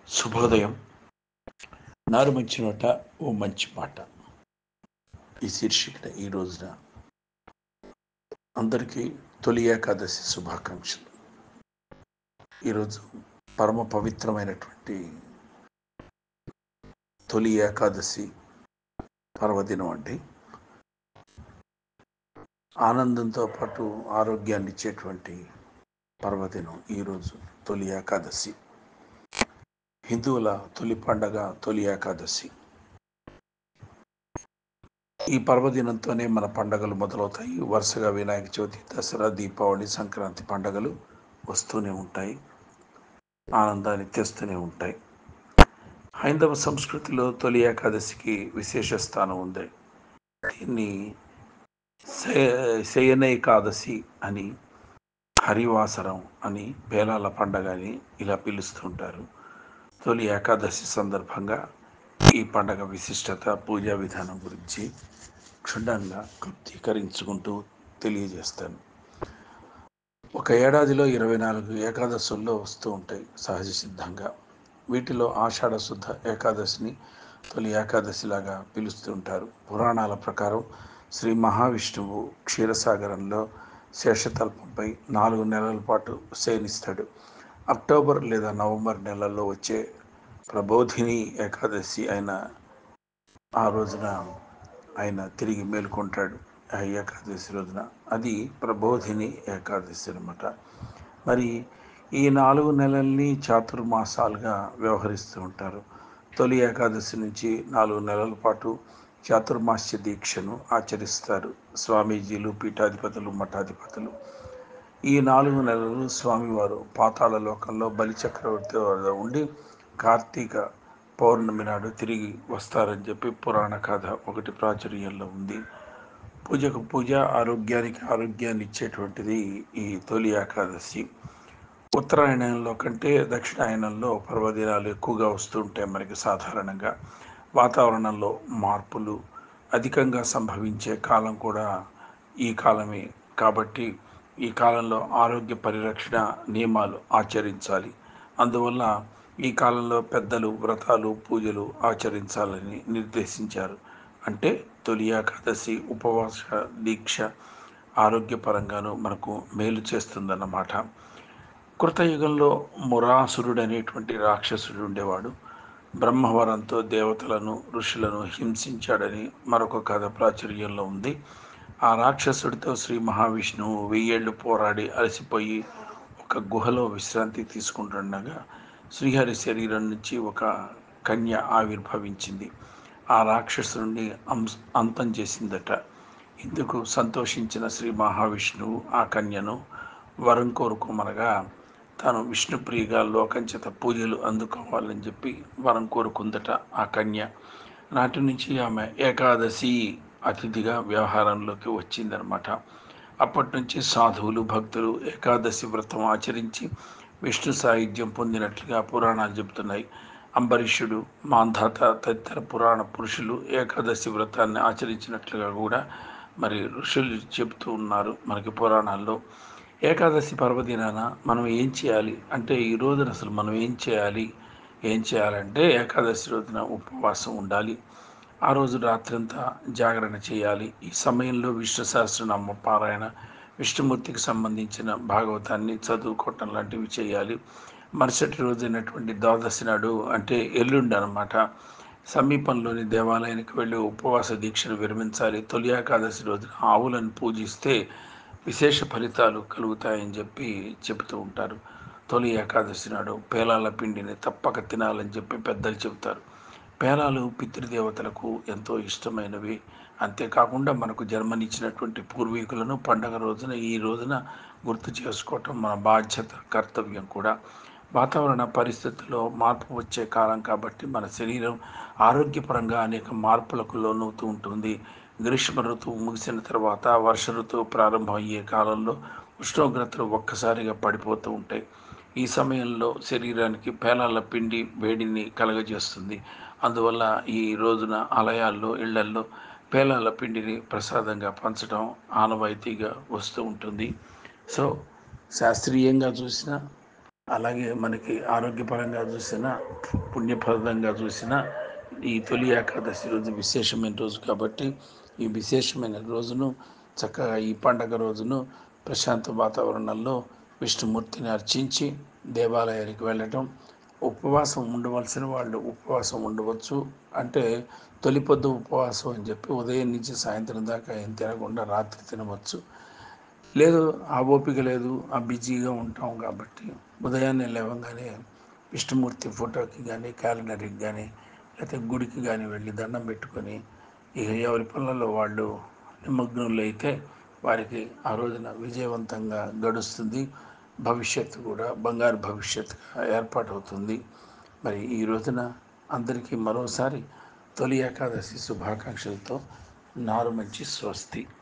శుభోదయం. నారు మంచి నోట ఓ మంచి మాట ఈ శీర్షికన ఈ రోజున అందరికీ తొలి ఏకాదశి శుభాకాంక్షలు. ఈరోజు పరమ పవిత్రమైనటువంటి తొలి ఏకాదశి పర్వదినం అండి. ఆనందంతో పాటు ఆరోగ్యాన్ని ఇచ్చేటువంటి పర్వదినం ఈరోజు తొలి ఏకాదశి. హిందువుల తొలి పండగ తొలి ఏకాదశి. ఈ పర్వదినంతోనే మన పండగలు మొదలవుతాయి. వరుసగా వినాయక చవితి, దసరా, దీపావళి, సంక్రాంతి పండగలు వస్తూనే ఉంటాయి, ఆనందాన్ని తెస్తూనే ఉంటాయి. హైందవ సంస్కృతిలో తొలి ఏకాదశికి విశేష స్థానం ఉంది. దీన్ని శయనేకాదశి అని, హరివాసరం అని, పేలాల పండగ అని ఇలా పిలుస్తుంటారు. తొలి ఏకాదశి సందర్భంగా ఈ పండగ విశిష్టత, పూజా విధానం గురించి క్షుణ్ణంగా క్లుప్తీకరించుకుంటూ తెలియజేస్తాను. ఒక ఏడాదిలో 24 ఏకాదశుల్లో వస్తూ ఉంటాయి సహజ సిద్ధంగా. వీటిలో ఆషాఢ శుద్ధ ఏకాదశిని తొలి ఏకాదశిలాగా పిలుస్తుంటారు. పురాణాల ప్రకారం శ్రీ మహావిష్ణువు క్షీరసాగరంలో శేషతల్పంపై 4 నెలల పాటు శయనిస్తాడు. అక్టోబర్ లేదా నవంబర్ నెలల్లో వచ్చే ప్రబోధిని ఏకాదశి అయిన ఆ రోజున ఆయన తిరిగి మేలుకుంటాడు. ఆ ఏకాదశి రోజున అది ప్రబోధిని ఏకాదశి అనమాట. మరి ఈ 4 నెలల్ని చాతుర్మాసాలుగా వ్యవహరిస్తూ ఉంటారు. తొలి ఏకాదశి నుంచి 4 నెలల పాటు చాతుర్మాస్య దీక్షను ఆచరిస్తారు స్వామీజీలు, పీఠాధిపతులు, మఠాధిపతులు. ఈ 4 నెలలు స్వామివారు పాతాళ లోకంలో బలిచక్రవర్తి వద్ద ఉండి కార్తీక పౌర్ణమి నాడు తిరిగి వస్తారని చెప్పి పురాణ కథ ఒకటి ప్రాచుర్యంలో ఉంది. పూజకు పూజ, ఆరోగ్యానికి ఆరోగ్యాన్ని ఇచ్చేటువంటిది ఈ తొలి ఏకాదశి. ఉత్తరాయణంలో కంటే దక్షిణాయనంలో పర్వదినాలు ఎక్కువగా వస్తూ ఉంటాయి మనకి సాధారణంగా. వాతావరణంలో మార్పులు అధికంగా సంభవించే కాలం కూడా ఈ కాలమే. కాబట్టి ఈ కాలంలో ఆరోగ్య పరిరక్షణ నియమాలు ఆచరించాలి. అందువల్ల ఈ కాలంలో పెద్దలు వ్రతాలు, పూజలు ఆచరించాలని నిర్దేశించారు. అంటే తొలి ఏకాదశి ఉపవాస దీక్ష ఆరోగ్యపరంగాను మనకు మేలు చేస్తుందన్నమాట. కృతయుగంలో మురాసురుడు అనేటువంటి రాక్షసుడు ఉండేవాడు. బ్రహ్మవరంతో దేవతలను, ఋషులను హింసించాడని మరొక కథ ప్రాచుర్యంలో ఉంది. ఆ రాక్షసుడితో శ్రీ మహావిష్ణువు 1000 ఏళ్ళు పోరాడి అలసిపోయి ఒక గుహలో విశ్రాంతి తీసుకుంటుండగా శ్రీహరి శరీరం నుంచి ఒక కన్య ఆవిర్భవించింది. ఆ రాక్షసుని అంతం చేసిందట. ఇందుకు సంతోషించిన శ్రీ మహావిష్ణువు ఆ కన్యను వరం కోరుకోమనగా తాను విష్ణుప్రియగా లోకంచేత పూజలు అందుకోవాలని చెప్పి వరం కోరుకుందట ఆ కన్య. నాటి నుంచి ఆమె ఏకాదశి అతిథిగా వ్యవహారంలోకి వచ్చిందనమాట. అప్పటి నుంచి సాధువులు, భక్తులు ఏకాదశి వ్రతం ఆచరించి విష్ణు సాయుధ్యం పొందినట్లుగా పురాణాలు చెబుతున్నాయి. అంబరీషుడు, మాంధాత తదితర పురాణ పురుషులు ఏకాదశి వ్రతాన్ని ఆచరించినట్లుగా కూడా మరి ఋషులు చెబుతూ ఉన్నారు మనకి పురాణాల్లో. ఏకాదశి పర్వదినాన మనం ఏం చేయాలి అంటే, ఈ రోజున అసలు మనం ఏం చేయాలంటే ఏకాదశి రోజున ఉపవాసం ఉండాలి. ఆ రోజు రాత్రంతా జాగరణ చేయాలి. ఈ సమయంలో విష్ణు సహస్రనామ పారాయణ, విష్ణుమూర్తికి సంబంధించిన భాగవతాన్ని చదువుకోవటం లాంటివి చేయాలి. మరుసటి రోజైనటువంటి ద్వాదశి నాడు అంటే ఎల్లుండి అనమాట, సమీపంలోని దేవాలయానికి వెళ్ళి ఉపవాస దీక్షను విరమించాలి. తొలి ఏకాదశి రోజున ఆవులను పూజిస్తే విశేష ఫలితాలు కలుగుతాయని చెప్పి చెబుతూ ఉంటారు. తొలి ఏకాదశి నాడు పేలాల పిండిని తప్పక తినాలని చెప్పి పెద్దలు చెబుతారు. పేలాలు పితృదేవతలకు ఎంతో ఇష్టమైనవి. అంతేకాకుండా మనకు జన్మనిచ్చినటువంటి పూర్వీకులను పండగ రోజున ఈ రోజున గుర్తు చేసుకోవటం మన బాధ్యత, కర్తవ్యం కూడా. వాతావరణ పరిస్థితుల్లో మార్పు వచ్చే కాలం కాబట్టి మన శరీరం ఆరోగ్యపరంగా అనేక మార్పులకు లోనవుతూ ఉంటుంది. గ్రీష్మ ఋతువు ముగిసిన తర్వాత వర్ష ఋతువు ప్రారంభం అయ్యే కాలంలో ఉష్ణోగ్రతలు ఒక్కసారిగా పడిపోతూ ఉంటాయి. ఈ సమయంలో శరీరానికి పేలాల పిండి వేడిని కలగజేస్తుంది. అందువల్ల ఈ రోజున ఆలయాల్లో, ఇళ్లల్లో పేలాల పిండిని ప్రసాదంగా పంచడం ఆనవాయితీగా వస్తూ ఉంటుంది. సో శాస్త్రీయంగా చూసినా, అలాగే మనకి ఆరోగ్యపరంగా చూసినా, పుణ్యప్రదంగా చూసినా ఈ తొలి ఏకాదశి రోజు విశేషమైన రోజు కాబట్టి ఈ విశేషమైన రోజును చక్కగా ఈ పండగ రోజును ప్రశాంత వాతావరణంలో విష్ణుమూర్తిని అర్చించి దేవాలయానికి వెళ్ళటం, ఉపవాసం ఉండవలసిన వాళ్ళు ఉపవాసం ఉండవచ్చు. అంటే తొలి పొద్దు ఉపవాసం అని చెప్పి ఉదయం నుంచి సాయంత్రం దాకా ఏం తినకుండా రాత్రి తినవచ్చు. లేదు, ఆ ఓపిక లేదు, ఆ బిజీగా ఉంటాం కాబట్టి ఉదయాన్నే లేవగానే విష్ణుమూర్తి ఫోటోకి కానీ క్యాలెండర్కి కానీ లేకపోతే గుడికి కానీ వెళ్ళి దండం పెట్టుకొని ఇక ఎవరి పనులలో వాళ్ళు నిమగ్నులు అయితే వారికి ఆ రోజున విజయవంతంగా గడుస్తుంది. భవిష్యత్తు కూడా బంగారు భవిష్యత్తుగా ఏర్పాటవుతుంది. మరి ఈ రోజున అందరికీ మరోసారి తొలి ఏకాదశి శుభాకాంక్షలతో నారు మంచి స్వస్తి.